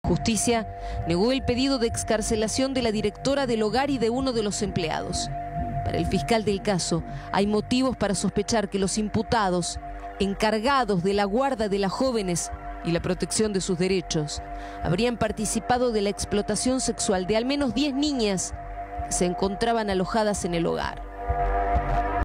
Justicia negó el pedido de excarcelación de la directora del hogar y de uno de los empleados. Para el fiscal del caso, hay motivos para sospechar que los imputados, encargados de la guarda de las jóvenes y la protección de sus derechos, habrían participado de la explotación sexual de al menos 10 niñas que se encontraban alojadas en el hogar.